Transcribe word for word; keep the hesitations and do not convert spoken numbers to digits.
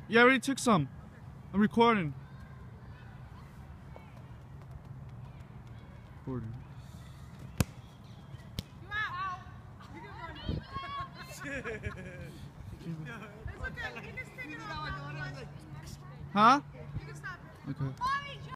Yeah, I already took some. I'm recording. Recording. You out. You can run. It's okay. You can stick it on. Huh? You can stop it. Okay.